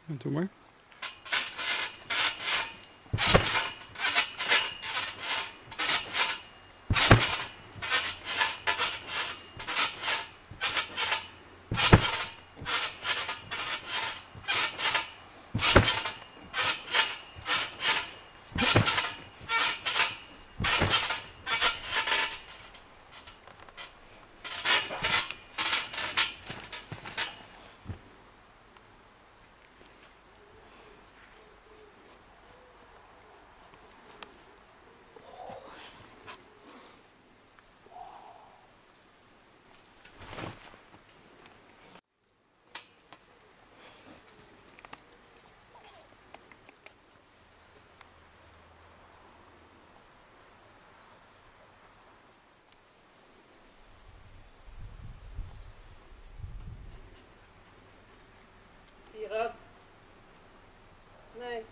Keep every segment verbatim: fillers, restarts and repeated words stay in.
Doe maar. Hierop. Nee.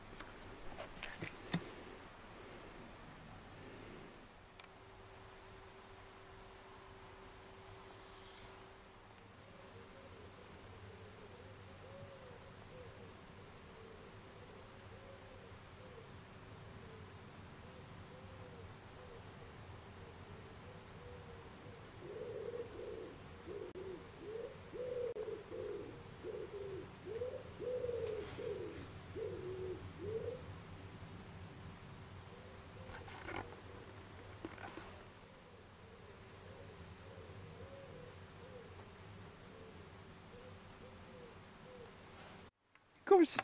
Kom eens.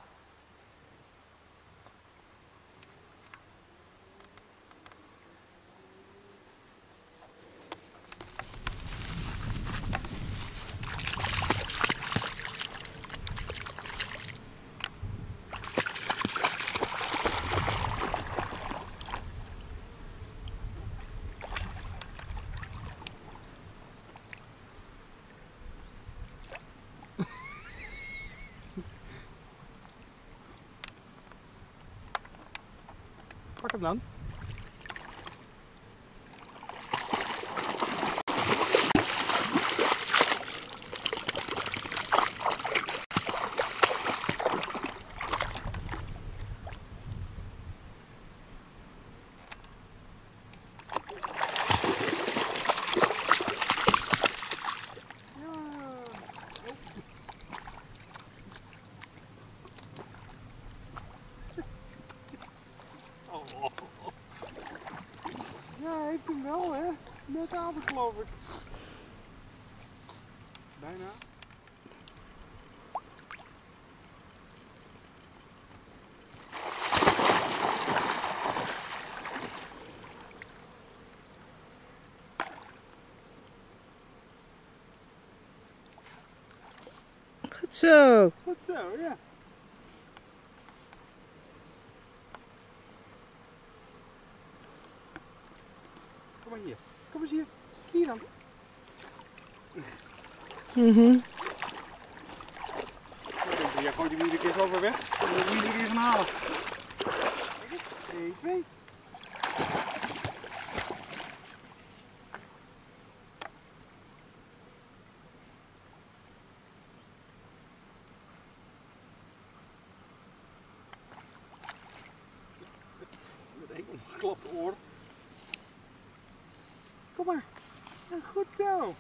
Pak hem dan. Ja, hij heeft hem wel, hè? Net aan, geloof ik. Bijna. Goed zo. Goed zo, ja. Kom maar hier. Kom eens hier. Hier dan. Mhm. Ja, gooi die wielen keer over weg. En de wielen weer gaan halen. één, twee. Met één omgeklapte oor. Kom maar. Ja, goed zo.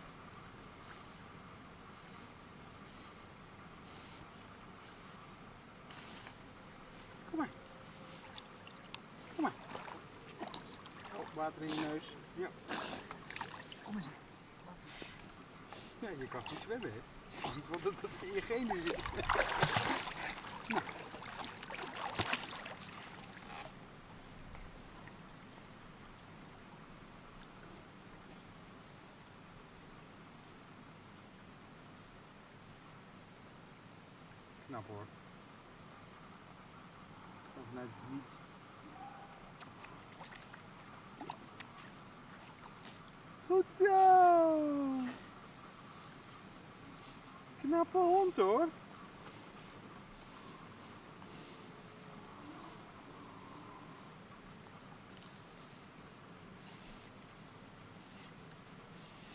Kom maar. Kom maar. Oh, water in je neus. Ja. Kom eens. Ja, je kan goed zwemmen, hè. Je ziet wat dat in je genen zit. Nou. Knap hoor. Vanuit het niets. Goed zo! Knappe hond hoor.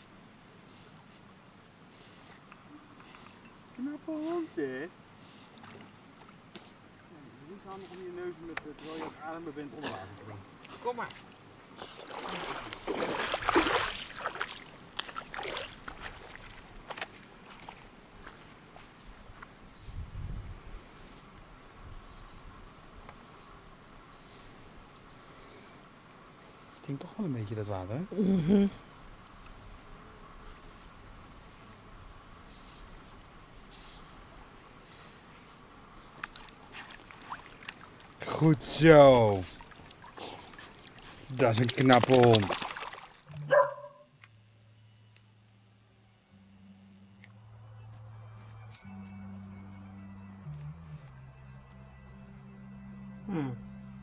Knappe hond hè. staan nog om je neus met, uh, terwijl je aan het ademen bent onder water te doen. Kom maar. Het stinkt toch wel een beetje dat water, hè? Mhm. Goed zo. Dat is een knappe hond. Hmm.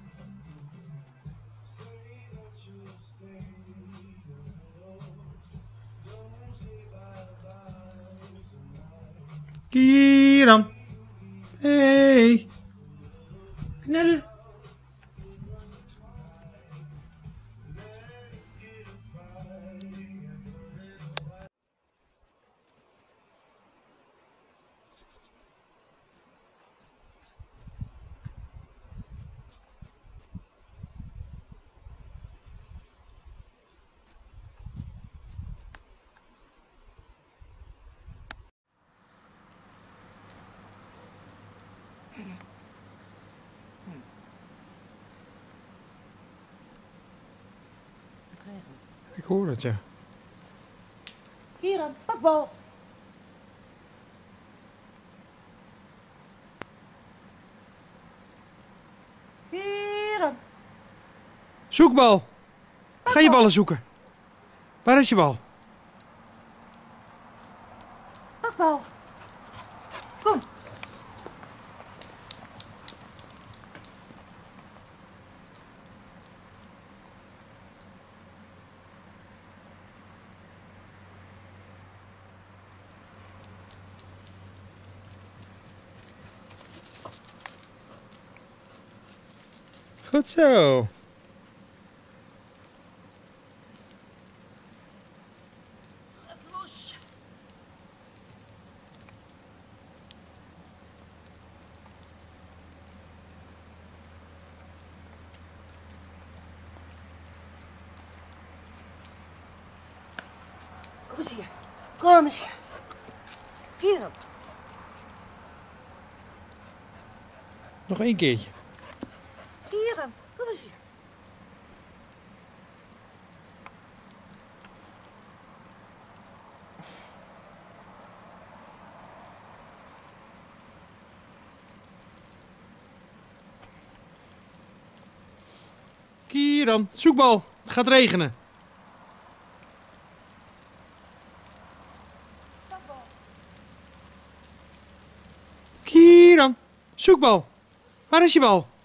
Kieran. Hey. Knellen. Ik hoor het, ja. Hier een pakbal. Hier een Zoekbal. Ga je ballen zoeken. Waar is je bal? pakbal. Kom. Goed zo. Los. Kom eens hier. Kom eens hier. Hier dan. Nog één keertje. Hier dan. Kom eens hier. Kieran, zoekbal. Het gaat regenen. Pakbal. Kieran, zoekbal. Waar is je bal?